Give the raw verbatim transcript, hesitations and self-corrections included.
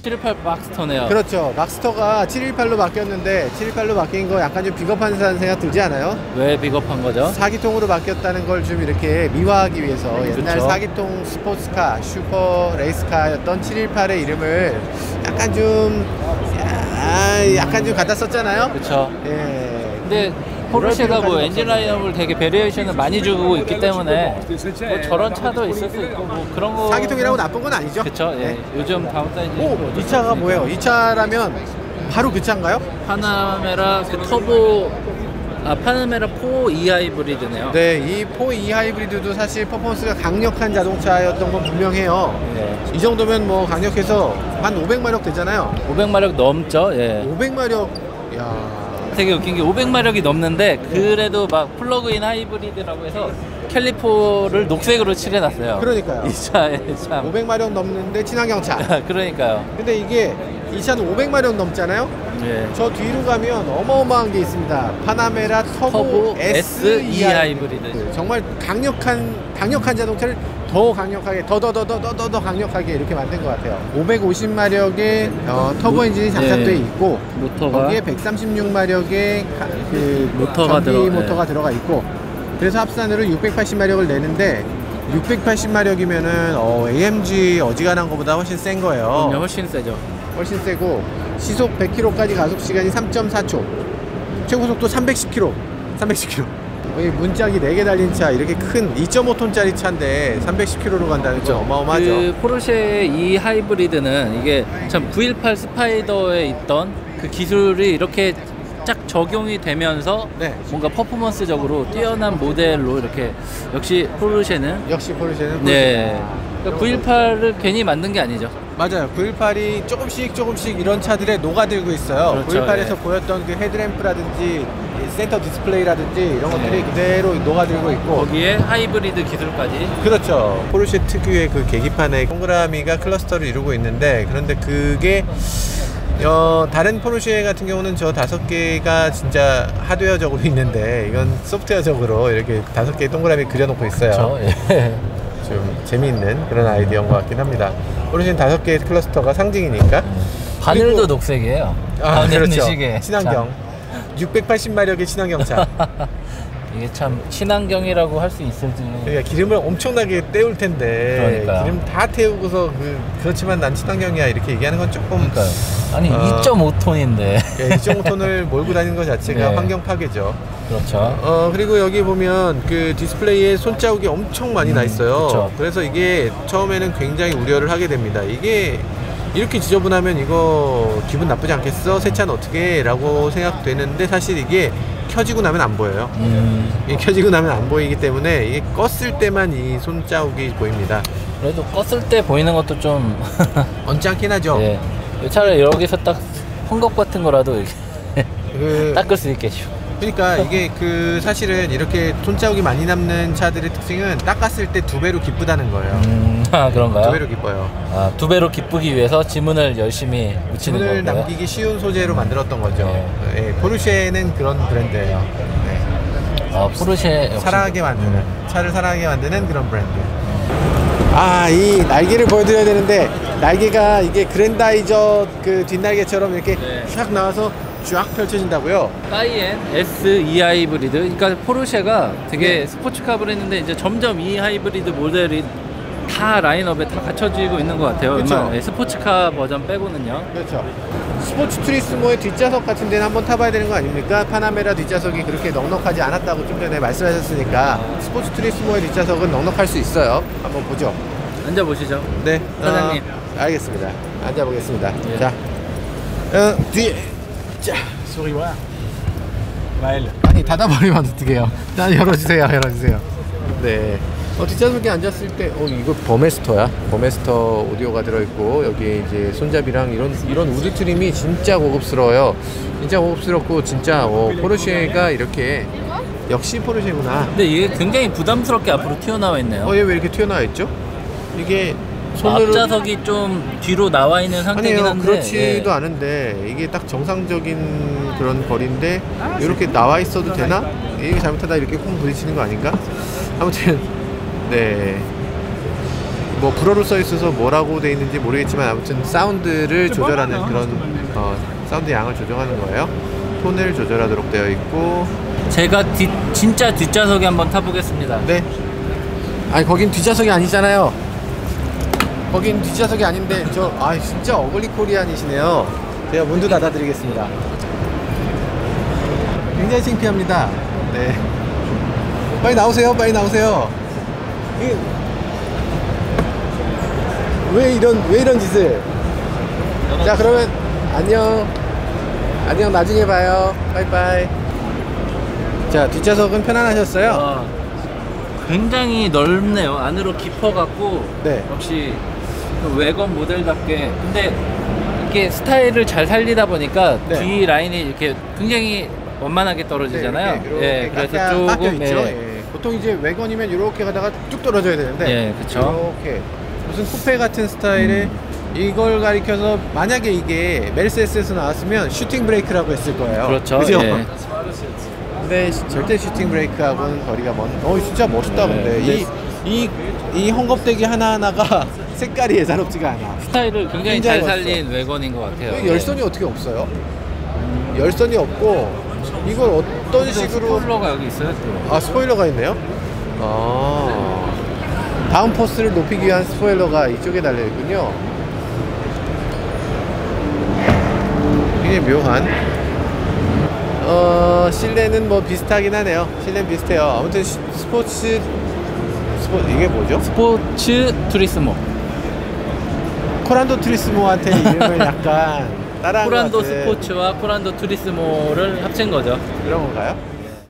칠일팔 박스터네요. 그렇죠. 락스터가 칠일팔로 바뀌었는데 칠일팔로 바뀐 거 약간 좀 비겁한 생각 들지 않아요? 왜 비겁한 거죠? 사기통으로 바뀌었다는 걸 좀 이렇게 미화하기 위해서 옛날 그쵸. 사기통 스포츠카, 슈퍼 레이스카였던 칠일팔의 이름을 약간 좀 야, 약간 좀 갖다 썼잖아요. 그렇죠. 예. 근데 포르쉐가 뭐 엔진 라인업을 되게 베리에이션을 많이 주고 있기 때문에 뭐 저런 차도 있을 수 있고 뭐 그런 거 사기통이라고 나쁜 건 아니죠. 그쵸. 예. 네. 요즘 다운 사이즈 오, 이 차가 뭐예요? 이 차라면 바로 그 차인가요? 파나메라 그 터보 아 파나메라 사 이 하이브리드네요. 네, 이 사 이 하이브리드도 사실 퍼포먼스가 강력한 자동차였던 건 분명해요. 네. 이 정도면 뭐 강력해서 한 오백 마력 되잖아요. 오백 마력 넘죠. 예. 오백 마력, 야. 되게 웃긴 게 오백 마력이 넘는데 그래도 막 플러그인 하이브리드라고 해서 캘리퍼를 녹색으로 칠해놨어요. 그러니까요. 이 차에 참. 오백 마력 넘는데 친환경차. 그러니까요. 근데 이게 이 차는 오백 마력 넘잖아요. 예. 저 뒤로 가면 어마어마한 게 있습니다. 파나메라 터보, 터보 에스 이 에스 이 하이브리드. 정말 강력한 강력한 자동차를 더 강력하게 더 더 더 더 더 더 강력하게 이렇게 만든 것 같아요. 오백오십 마력의 어, 터보 엔진이 장착되어 네. 있고 모터가 거기에 백삼십육 마력의 가, 그 모터가 전기 들어- 모터가 네. 들어가 있고 그래서 합산으로 육백팔십 마력을 내는데 육백팔십 마력이면은 어, 에이엠지 어지간한 것보다 훨씬 센 거예요. 그럼요, 훨씬 세죠. 훨씬 세고 시속 백 킬로미터까지 가속 시간이 삼 점 사 초, 최고 속도 삼백십 킬로미터, 삼백십 킬로미터. 여기 문짝이 네 개 달린 차, 이렇게 큰 이 점 오 톤짜리 차인데 삼백십 킬로미터로 간다는 건 어마어마하죠. 그 포르쉐 이 하이브리드는 이게 참 구백십팔 스파이더에 있던 그 기술이 이렇게 쫙 적용이 되면서 네. 뭔가 퍼포먼스적으로 뛰어난 모델로 이렇게 역시 포르쉐는 역시 포르쉐는 네. 그러니까 구백십팔을 괜히 만든 게 아니죠. 맞아요. 구백십팔이 조금씩 조금씩 이런 차들에 녹아들고 있어요. 그렇죠, 구백십팔에서 예. 보였던 그 헤드램프라든지 센터 디스플레이라든지 이런 것들이 네. 그대로 녹아들고 있고 거기에 하이브리드 기술까지. 그렇죠. 포르쉐 특유의 그 계기판에 동그라미가 클러스터를 이루고 있는데 그런데 그게 어, 다른 포르쉐 같은 경우는 저 다섯 개가 진짜 하드웨어적으로 있는데 이건 소프트웨어적으로 이렇게 다섯 개의 동그라미 그려놓고 있어요. 그렇죠. 예. 좀 재미있는 그런 아이디어인 것 같긴 합니다. 포르쉐는 다섯 개의 클러스터가 상징이니까. 바늘도 그리고- 녹색이에요. 아, 그렇죠. 시계. 친환경. 육백팔십 마력의 친환경차. 이게 참 친환경이라고 할 수 있을지. 그러니까 기름을 엄청나게 때울 텐데 그러니까요. 기름 다 태우고서 그, 그렇지만 난 친환경이야 이렇게 얘기하는 건 조금 그러니까요. 아니 어. 이 점 오 톤인데. 이 점 오 톤을 몰고 다니는 것 자체가 네. 환경 파괴죠. 그렇죠. 어 그리고 여기 보면 그 디스플레이에 손자국이 엄청 많이 나 있어요. 그쵸. 그래서 이게 처음에는 굉장히 우려를 하게 됩니다. 이게 이렇게 지저분하면 이거 기분 나쁘지 않겠어? 세차는 어떻게? 라고 생각되는데 사실 이게 켜지고 나면 안 보여요. 음, 이게 켜지고 나면 안 보이기 때문에 이게 껐을 때만 이 손자국이 보입니다. 그래도 껐을 때 보이는 것도 좀. 언짢긴 하죠. 예. 차라리 여기서 딱 헝겊 같은 거라도 이렇게 그, 닦을 수 있겠죠. 그러니까 이게 그 사실은 이렇게 손자국이 많이 남는 차들의 특징은 닦았을 때 두 배로 기쁘다는 거예요. 음, 아 그런가요? 두 배로 기뻐요. 아, 두 배로 기쁘기 위해서 지문을 열심히 묻히는 지문을 건가요? 남기기 쉬운 소재로 만들었던 거죠. 네. 예, 포르쉐는 그런 브랜드예요. 네. 아, 포르쉐 역시. 사랑하게 만드는 차를 사랑하게 만드는 그런 브랜드. 아, 이 날개를 보여드려야 되는데 날개가 이게 그랜다이저 그 뒷날개처럼 이렇게 네. 쫙 나와서 쫙 펼쳐진다고요. 카이엔 에스 이 하이브리드. 그러니까 포르쉐가 되게 네. 스포츠카 브랜드인데 이제 점점 이 하이브리드 모델이 다 라인업에 다 갖춰지고 있는 것 같아요. 그쵸. 웬만한 스포츠카 버전 빼고는요. 그렇죠. 스포츠 투리스모의 뒷좌석 같은 데는 한번 타봐야 되는 거 아닙니까? 파나메라 뒷좌석이 그렇게 넉넉하지 않았다고 좀 전에 말씀하셨으니까 스포츠 투리스모의 뒷좌석은 넉넉할 수 있어요. 한번 보죠. 앉아보시죠. 네, 사장님. 어, 알겠습니다. 앉아보겠습니다. 예. 자, 어, 뒤에, 자, Souris-moi. Maël. 아니 닫아버리면 어떡해요? 자, 열어주세요, 열어주세요. 네. 어, 뒷좌석에 앉았을 때, 어, 이거 버메스터야. 버메스터 오디오가 들어있고, 여기 이제 손잡이랑 이런, 이런 우드 트림이 진짜 고급스러워요. 진짜 고급스럽고, 진짜, 어, 포르쉐가 이렇게, 역시 포르쉐구나. 근데 이게 굉장히 부담스럽게 앞으로 튀어나와 있네요. 어, 얘 왜 이렇게 튀어나와 있죠? 이게, 손으로. 앞좌석이 좀 뒤로 나와 있는 상태긴 아니요, 한데. 그렇지도 예. 않은데, 이게 딱 정상적인 그런 거리인데, 이렇게 나와 있어도 되나? 이게 잘못하다 이렇게 콩 부딪히는 거 아닌가? 아무튼, 네. 뭐 불어로 써 있어서 뭐라고 돼 있는지 모르겠지만 아무튼 사운드를 조절하는 그런 어, 사운드 양을 조정하는 거예요. 톤을 조절하도록 되어 있고. 제가 뒷, 진짜 뒷좌석에 한번 타보겠습니다. 네. 아니 거긴 뒷좌석이 아니잖아요. 거긴 뒷좌석이 아닌데 저 아 진짜 어글리 코리안이시네요. 제가 문도 닫아드리겠습니다. 굉장히 창피합니다. 네. 빨리 나오세요. 빨리 나오세요. 이, 왜 이런 왜 이런 짓을? 자 그러면 안녕. 안녕 나중에 봐요. 빠이빠이. 자 뒷좌석은 편안하셨어요? 아, 굉장히 넓네요. 안으로 깊어갖고 네. 역시 그 외건 모델답게. 근데 이렇게 스타일을 잘 살리다 보니까 네. 뒤 라인이 이렇게 굉장히 원만하게 떨어지잖아요. 네, 이렇게, 예, 이렇게 그래서 깎여 조금 있죠. 예. 예. 보통 이제 외건이면 이렇게 가다가 쭉 떨어져야 되는데 예, 그쵸. 이렇게 무슨 쿠페 같은 스타일의 이걸 가리켜서 만약에 이게 메르세데스에서 나왔으면 슈팅 브레이크라고 했을 거예요. 그렇죠. 그죠? 예. 근데 시- 절대 슈팅 브레이크하고는 거리가 먼. 어 진짜 멋있다. 네, 근데 근데 이 이 이 헝겊대기 하나 하나가 색깔이 예사롭지가 않아. 스타일을 굉장히 굉장히 잘 멋있어. 살린 외건인 것 같아요. 여기 열선이 어떻게 없어요? 열선이 없고 이걸 어떤 예. 식으로? 스포일러가 여기 있어요. 또. 아 스포일러가 있네요. 아 다운 포스를 높이기 위한 스포일러가 이쪽에 달려 있군요. 굉장히 묘한. 어 실내는 뭐 비슷하긴 하네요. 실내는 비슷해요. 아무튼 시- 스포츠 스포 이게 뭐죠? 스포츠 투리스모. 코란도 트리스모한테 이름을 약간 따라한 것 코란도 같은 스포츠와 코란도 투리스모를 합친 거죠. 그런 건가요?